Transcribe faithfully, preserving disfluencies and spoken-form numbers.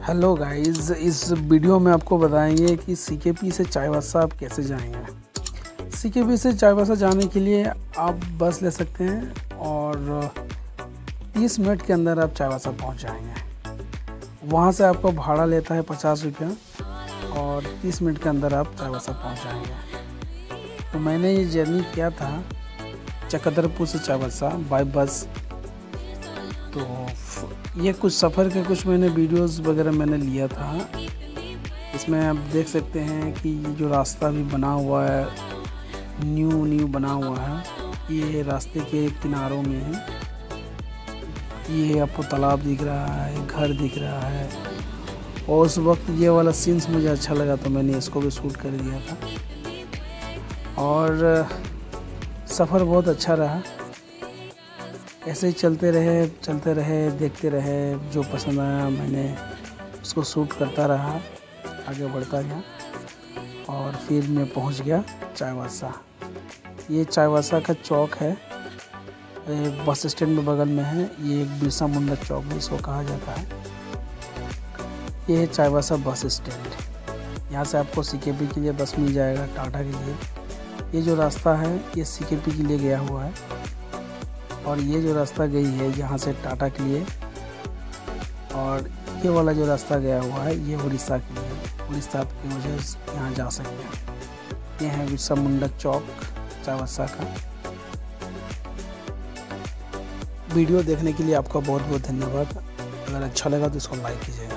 Hello guys, इस video में आपको बताएंगे कि सीकेपी से चाईबासा आप कैसे जाएंगे। सीकेपी से चाईबासा जाने के लिए आप बस ले सकते हैं और तीस मिनट के अंदर आप चाईबासा पहुंच जाएंगे। वहां से आपको भाड़ा लेता है पचास रुपया और तीस मिनट के अंदर आप चाईबासा पहुंच जाएंगे। तो मैंने ये जर्नी किया था चकदरपुर से चाईबासा बाय बस। तो ये कुछ सफ़र के कुछ मैंने वीडियोस वगैरह मैंने लिया था। इसमें आप देख सकते हैं कि ये जो रास्ता भी बना हुआ है, न्यू न्यू बना हुआ है, ये रास्ते के किनारों में है। ये आपको तालाब दिख रहा है, घर दिख रहा है। और उस वक्त ये वाला सीन्स मुझे अच्छा लगा तो मैंने इसको भी शूट कर दिया था। और सफ़र बहुत अच्छा रहा। ऐसे ही चलते रहे चलते रहे देखते रहे, जो पसंद आया मैंने उसको शूट करता रहा, आगे बढ़ता गया और फिर मैं पहुंच गया चाईबासा। ये चाईबासा का चौक है, बस स्टैंड में बगल में है। ये एक बिरसा मुंडा चौक भी इसको कहा जाता है। ये है चाईबासा बस स्टैंड। यहाँ से आपको सीकेपी के लिए बस मिल जाएगा, टाटा के लिए। ये जो रास्ता है ये सीकेपी के लिए गया हुआ है और ये जो रास्ता गई है यहाँ से टाटा के लिए, और ये वाला जो रास्ता गया हुआ है ये उड़ीसा के लिए। उड़ीसा की वजह से यहाँ जा सकते हैं। ये है बिरसा मुंडा चौक चाईबासा का। वीडियो देखने के लिए आपका बहुत बहुत धन्यवाद। अगर अच्छा लगा तो इसको लाइक कीजिएगा।